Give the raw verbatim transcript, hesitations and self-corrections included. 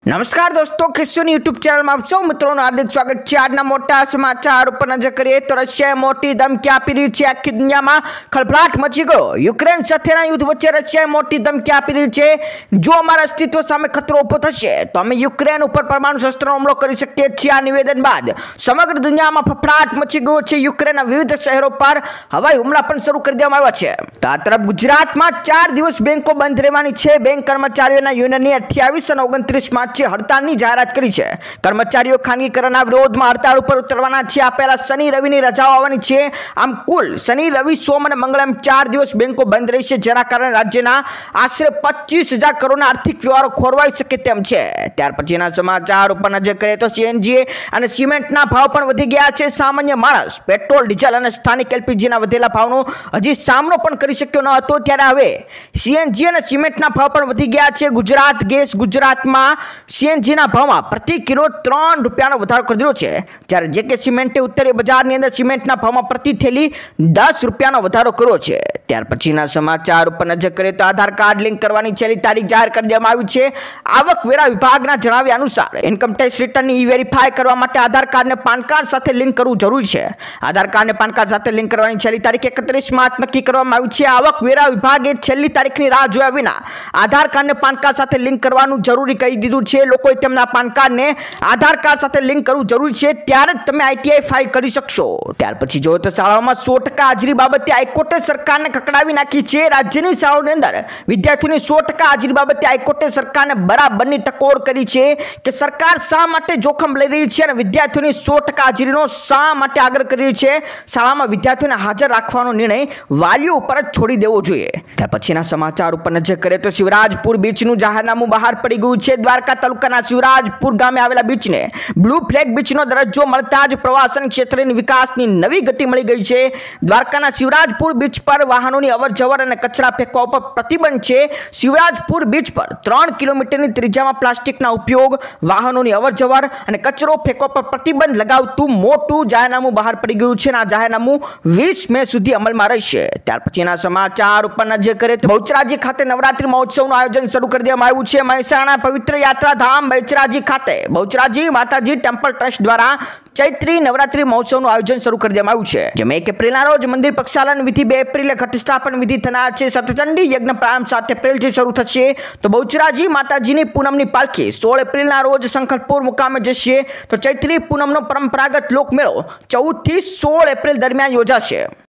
नमस्कार दोस्तों, Christian YouTube channel में आप सौ मित्रों हार्दिक स्वागत है। आज मोटा समाचार पर नजर करिए तो रशियाए मोटी धमकी आपी दी है। आखी दुनिया में खळभळाट मची गयो। यूक्रेन साथेना युद्ध वच्चे रशियाए मोटी धमकी आपी दी है। जो अमारा अस्तित्व सामे खतरो उभो थशे तो अमे यूक्रेन पर परमाणु शस्त्रनो हमलो करी शकीए छीए। आ निवेदन बाद समग्र दुनिया में फफड़ाट मची गयो छे। यूक्रेनना विविध शहरों पर हवाई हुमला पण शरू कर देवामां आव्या छे। तो आ तरफ गुजरात में चार दिवस बैंको बंद रहेवानी छे। बैंक कर्मचारीओना युनियननी अठावीस અને ઓગણત્રીસ मार्चे हड़तालनी जाहेरात करी छे। कर्मचारीओ खानगीकरणना विरोधमां हड़ताल पर उतरवाना छे। आ पहेला शनि रविनी रजाओ आववानी छे। आम कुल शनि रवि सोम અને मंगळ एम चार दिवस बैंको बंद रहेशे, जेना कारणे राज्यना आशरे पच्चीस हजार करोड़ना आर्थिक व्यवहारो खोरवाई शके तेम छे। त्यार पछीना समाचार पर नजर करीए तो सीएनजी અને सिमेंटना भाव पण वधी गया छे। सामान्य माणस पेट्रोल डीजल અને स्थानिक एलपीजीना વધેલા ભાવનો હજી સામનો પણ કરી શક્યો ન હતો, ત્યારે હવે सीएनजी અને સિમેન્ટના ભાવ પણ વધી ગયા છે। ગુજરાત ગેસ ગુજરાતમાં सीएनजी ना भाव में प्रति किलो त्रण रुपया વધારો કરી દીધો છે, જ્યારે જેકે સિમેન્ટે ઉત્તરીય બજારની અંદર સિમેન્ટના ભાવમાં પ્રતિ થેલી દસ રૂપિયાનો વધારો કર્યો છે। ત્યાર પછીના સમાચાર ઉપર નજર કરીએ તો આધાર કાર્ડ લિંક કરવાની છેલ્લી તારીખ જાહેર કરી દેવામાં આવી છે। આવકવેરા વિભાગના જણાવ્યા અનુસાર ઇન્કમ ટેક્સ રિટર્નની ઈ વેરીફાઈ કરવા માટે આધાર કાર્ડને પાન કાર્ડ સાથે લિંક કરવું જરૂરી છે। આધાર કાર્ડને પાન કાર્ડ સાથે લિંક કરવાની છેલ્લી તારીખ એકત્રીસ માર્ચ નક્કી કરવામાં આવી છે। આવકવેરા વિભાગે છેલ્લી તારીખની રાહ જોયા વિના આધાર કાર્ડને પાન કાર્ડ સાથે લિંક કરવાનું જરૂરી કહી દીધું છે। लोग तेमना पान कार्ड ने आधार कार्ड साथे लिंक करવું જરૂરી છે, ત્યારે જ તમે આઈટીઆઈ ફાઇલ કરી શકશો। ત્યાર પછી જો તો શાળાઓમાં સો ટકા હાજરી બાબતે હાઈકોર્ટે સરકારને કકડાવી નાખી છે। રાજ્યની શાળાઓની અંદર વિદ્યાર્થીઓની સો ટકા હાજરી બાબતે હાઈકોર્ટે સરકારને બરાબરની ટકોર કરી છે કે સરકાર શા માટે જોખમ લઈ રહી છે અને વિદ્યાર્થીઓની સો ટકા હાજરીનો શા માટે આગ્રહ કરી રહી છે। શાળામાં વિદ્યાર્થીઓને હાજર રાખવાનો નિર્ણય વાલીઓ ઉપર જ છોડી દેવો જોઈએ। ત્યાર પછીના સમાચાર ઉપર નજર કરીએ તો શિવરાજપુર બીચનું જાહેરનામું બહાર પડી ગયું છે। દ્વારકા તાલુકાના शिवराजपुर गामे आवेला बीच ने ब्लू फ्लेग बीच नो दरज्जो मळता ज प्रवासन क्षेत्रनी विकासनी नवी गति मळी गई छे। द्वारकाना शिवराजपुर बीच पर वाहनोनी अवरजवर अने कचरा फेंकवा पर प्रतिबंध छे। शिवराजपुर बीच पर त्रण किलोमीटरनी त्रिज्यामां प्लास्टिकना उपयोग, वाहनोनी अवरजवर अने कचरो फेंकवा पर प्रतिबंध लगावतुं मोटुं जाहेरनामुं बहार पड़ी गयुं छे। आ जाहेरनामुं वीस मे सुधी अमलमां रहेशे। त्यार पछीना समाचार उपर नजर करीए तो बहुचराजी खाते नवरात्रि महोत्सवनुं आयोजन शरू कर देवामां आव्युं छे। महेसाणा पवित्र यात्रा धाम बहुचराजी खाते बहुचराजी माताजी टेम्पल ट्रस्ट द्वारा चैत्री नवरात्रि महोत्सव आयोजन शुरू कर देवामां आव्युं छे। जेमां एक एप्रिलना रोज मंदिर प्रक्षालन विधि, बे एप्रिले घटस्थापन विधि थनार छे। सतचंडी यज्ञ प्रारंभ सात एप्रिलथी शरू थशे। तो बहुचराजी माताजीनी पूनमनी पालखी सोळ एप्रिलना रोज संखलपुर मुकामे जशे। तो चैत्री पूनमनो परंपरागत लोकमेळो चौदह थी सोळ एप्रिल दरमियान योजाशे।